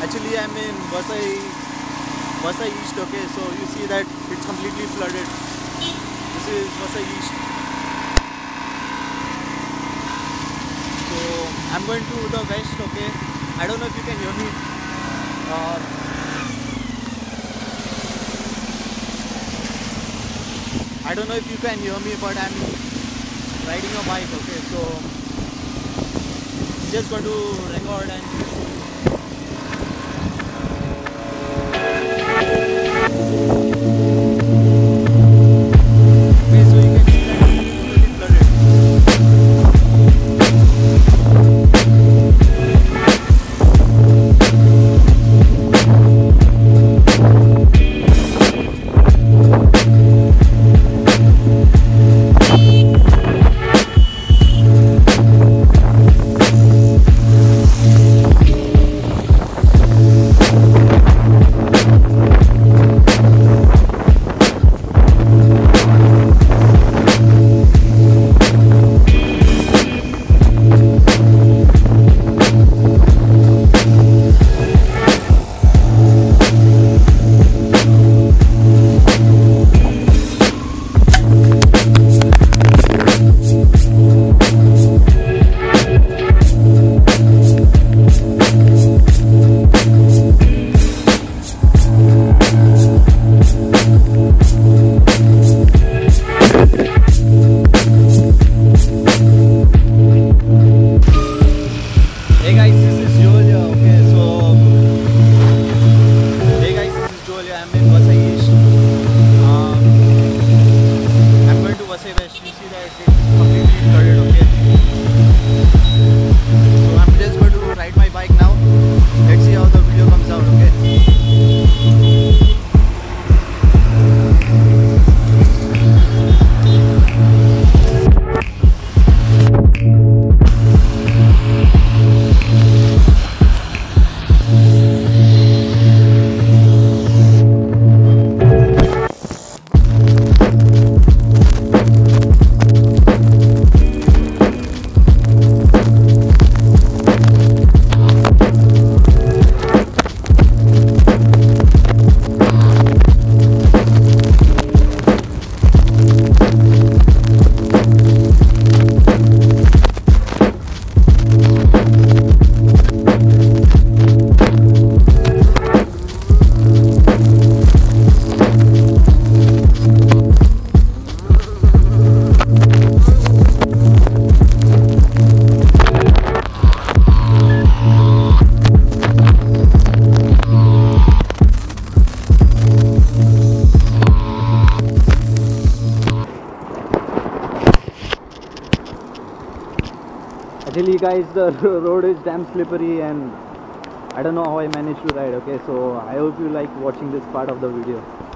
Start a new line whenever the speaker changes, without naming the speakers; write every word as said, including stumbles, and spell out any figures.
Actually, I'm in Vasai, Vasai East. Okay, so you see that it's completely flooded. This is Vasai East. So I'm going to the west. Okay, I don't know if you can hear me. Or I don't know if you can hear me, but I'm riding a bike. Okay, so just going to record and. Actually guys, the road is damn slippery and I don't know how I managed to ride. Okay, so I hope you like watching this part of the video.